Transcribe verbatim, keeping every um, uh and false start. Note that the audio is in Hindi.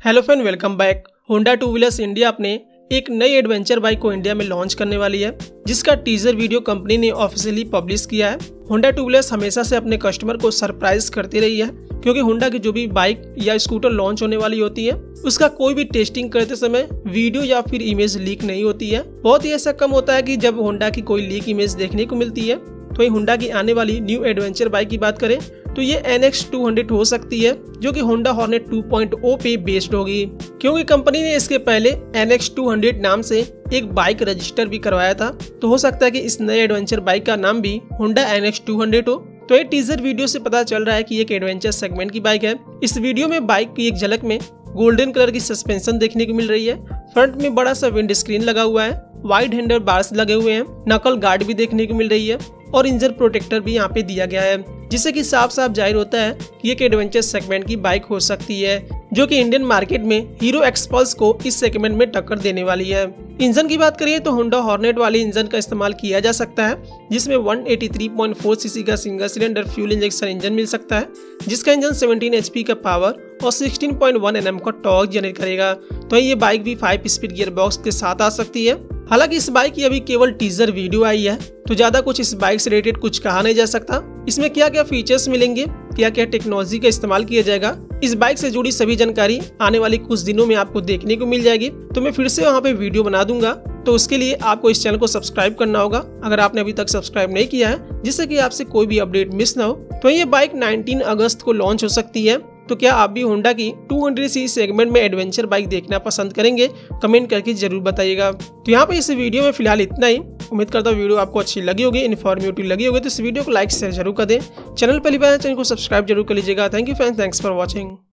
Hello friend, welcome back. Honda two wheelers India अपने एक नई एडवेंचर बाइक को इंडिया में लॉन्च करने वाली है, जिसका टीजर वीडियो कंपनी ने ऑफिशियली पब्लिश किया है। होंडा टू व्हीलर्स हमेशा से अपने कस्टमर को सरप्राइज करती रही है, क्योंकि होंडा की जो भी बाइक या स्कूटर लॉन्च होने वाली होती है उसका कोई भी टेस्टिंग करते समय वीडियो या फिर इमेज लीक नहीं होती है। बहुत ही ऐसा कम होता है कि जब होंडा की कोई लीक इमेज देखने को मिलती है। तो ये होंडा की आने वाली न्यू एडवेंचर बाइक की बात करें तो ये एन एक्स टू हंड्रेड हो सकती है, जो कि Honda Hornet two point O पे बेस्ड होगी, क्योंकि कंपनी ने इसके पहले एन एक्स टू हंड्रेड नाम से एक बाइक रजिस्टर भी करवाया था। तो हो सकता है कि इस नए एडवेंचर बाइक का नाम भी Honda N X two hundred हो। तो ये टीजर वीडियो से पता चल रहा है कि एक एडवेंचर सेगमेंट की बाइक है। इस वीडियो में बाइक की एक झलक में गोल्डन कलर की सस्पेंशन देखने को मिल रही है। फ्रंट में बड़ा सा विंड स्क्रीन लगा हुआ है, वाइड हैंडल बार्स लगे हुए हैं, नकल गार्ड भी देखने को मिल रही है और इंजन प्रोटेक्टर भी यहाँ पे दिया गया है, जिससे कि साफ साफ जाहिर होता है कि एक एडवेंचर सेगमेंट की बाइक हो सकती है, जो कि इंडियन मार्केट में हीरो एक्सपल्स को इस सेगमेंट में टक्कर देने वाली है। इंजन की बात करिए तो होंडा हॉर्नेट वाले इंजन का इस्तेमाल किया जा सकता है, जिसमें one eighty three point four cc का single cylinder fuel injection engine मिल सकता है, जिसका इंजन सेवनटीन एचपी का पावर और सिक्सटीन पॉइंट वन एनएम का टॉर्क जनरेट करेगा। तो ये बाइक भी फाइव स्पीड गियर बॉक्स के साथ आ सकती है। हालांकि इस बाइक की अभी केवल टीजर वीडियो आई है, तो ज्यादा कुछ इस बाइक से रिलेटेड कुछ कहा नहीं जा सकता। इसमें क्या क्या फीचर्स मिलेंगे, क्या क्या टेक्नोलॉजी का इस्तेमाल किया जाएगा, इस बाइक से जुड़ी सभी जानकारी आने वाली कुछ दिनों में आपको देखने को मिल जाएगी। तो मैं फिर से वहाँ पे वीडियो बना दूंगा, तो उसके लिए आपको इस चैनल को सब्सक्राइब करना होगा, अगर आपने अभी तक सब्सक्राइब नहीं किया है, जिससे कि आपसे कोई भी अपडेट मिस ना हो। तो ये बाइक नाइनटीन अगस्त को लॉन्च हो सकती है। तो क्या आप भी होंडा की टू हंड्रेड सी सेगमेंट में एडवेंचर बाइक देखना पसंद करेंगे? कमेंट करके जरूर बताइएगा। तो यहाँ पे इस वीडियो में फिलहाल इतना ही। उम्मीद करता हूँ वीडियो आपको अच्छी लगी होगी, इन्फॉर्मेटिव लगी होगी। तो इस वीडियो को लाइक शेयर जरूर कर दें। चैनल पहली बार चैनल को सब्सक्राइब जरूर कर लीजिएगा। Thank you friends, thanks for watching.